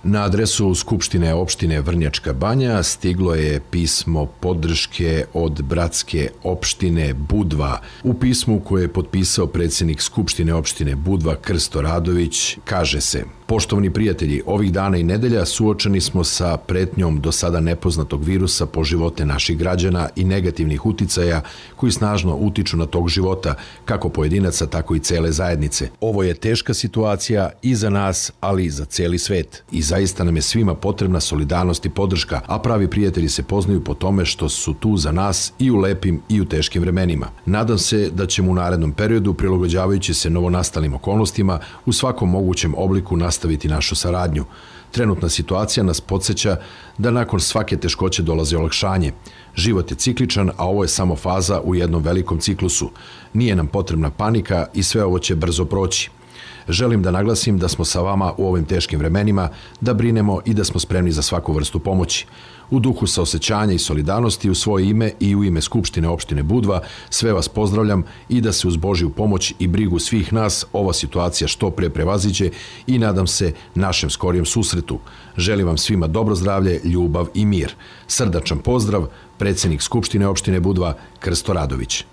Na adresu Skupštine opštine Vrnjačka Banja stiglo je pismo podrške od bratske opštine Budva. U pismu koje je potpisao predsjednik Skupštine opštine Budva Krsto Radović kaže se: Poštovani prijatelji, ovih dana i nedelja suočeni smo sa pretnjom do sada nepoznatog virusa po živote naših građana i negativnih uticaja koji snažno utiču na tok života, kako pojedinaca, tako i cele zajednice. Ovo je teška situacija i za nas, ali i za cijeli svet. I zaista nam je svima potrebna solidarnost i podrška, a pravi prijatelji se poznaju po tome što su tu za nas i u lepim i u teškim vremenima. Nadam se da ćemo u narednom periodu, prilagođavajući se novonastalim okolnostima, u svakom mogućem obliku nastaviti našu saradnju. Trenutna situacija nas podsjeća da nakon svake teškoće dolazi olakšanje. Život je cikličan, a ovo je samo faza u jednom velikom ciklusu. Nije nam potrebna panika i sve ovo će brzo proći. Želim da naglasim da smo sa vama u ovim teškim vremenima, da brinemo i da smo spremni za svaku vrstu pomoći. U duhu saosećanja i solidarnosti, u svoje ime i u ime Skupštine opštine Budva, sve vas pozdravljam i da se uz Božju pomoć i brigu svih nas ova situacija što pre prevaziđe i nadam se našem skorijem susretu. Želim vam svima dobro zdravlje, ljubav i mir. Srdačan pozdrav, predsjednik Skupštine opštine Budva Krsto Radović.